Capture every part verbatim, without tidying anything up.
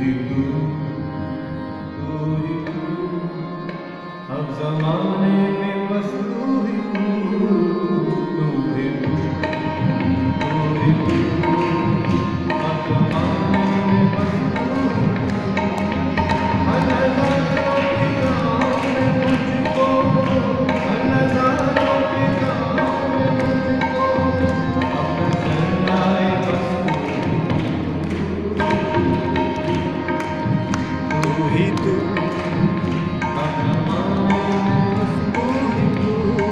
ही तू, तू ही तू, अब जमाने में बस तू ही तू, तू ही तू, तू ही तू, अब जमाने में बस तू ही तू। हर नज़ारों की गाँव में मुझको, हर नज़ारों की गाँव में मुझको, अब नजर आए बस तू ही तू, अब जमाने में बस तू ही तू।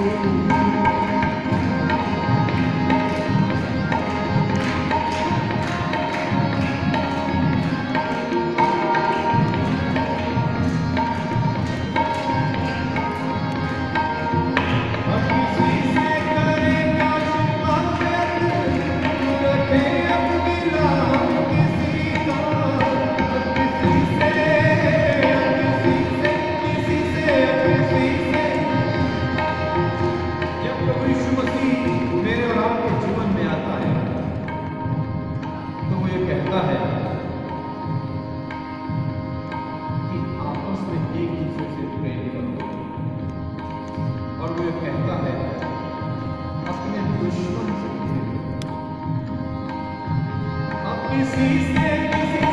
अब किसी से करे क्या शिकायत, तू रखे अपनी राह किसी का। अब किसी से, अब किसी से, किसी से, किसी से। जब प्रभु यीशु मसीह मेरे और आपके जीवन में आता है तो वो ये कहता है कि आपस में एक दूसरे से प्रेम करो, और वो ये कहता है अपने दुश्मन से प्रेम करो। अब किसी से, किसी